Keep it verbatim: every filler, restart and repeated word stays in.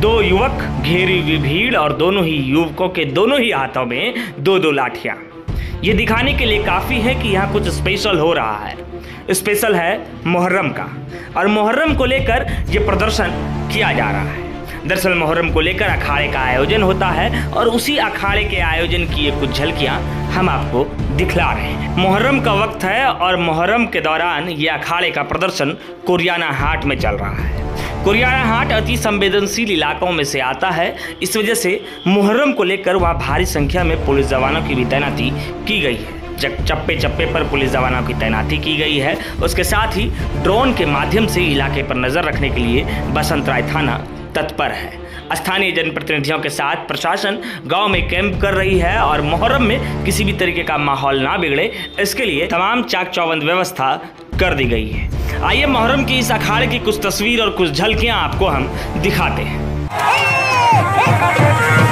दो युवक, घेरी हुई भीड़ और दोनों ही युवकों के दोनों ही हाथों में दो दो लाठियां। ये दिखाने के लिए काफ़ी है कि यहाँ कुछ स्पेशल हो रहा है। स्पेशल है मुहर्रम का, और मुहर्रम को लेकर ये प्रदर्शन किया जा रहा है। दरअसल मुहर्रम को लेकर अखाड़े का आयोजन होता है और उसी अखाड़े के आयोजन की ये कुछ झलकियाँ हम आपको दिखला रहे हैं। मुहर्रम का वक्त है और मुहर्रम के दौरान ये अखाड़े का प्रदर्शन कुरियाना हाट में चल रहा है। कुरियाना हाट अति संवेदनशील इलाकों में से आता है, इस वजह से मुहर्रम को लेकर वहाँ भारी संख्या में पुलिस जवानों की भी तैनाती की गई है। चप्पे चप्पे पर पुलिस जवानों की तैनाती की गई है। उसके साथ ही ड्रोन के माध्यम से इलाके पर नजर रखने के लिए बसंतराय थाना तत्पर है। स्थानीय जनप्रतिनिधियों के साथ प्रशासन गांव में कैंप कर रही है और मुहर्रम में किसी भी तरीके का माहौल ना बिगड़े, इसके लिए तमाम चाक चौबंद व्यवस्था कर दी गई है। आइए मुहर्रम की इस अखाड़े की कुछ तस्वीर और कुछ झलकियां आपको हम दिखाते हैं।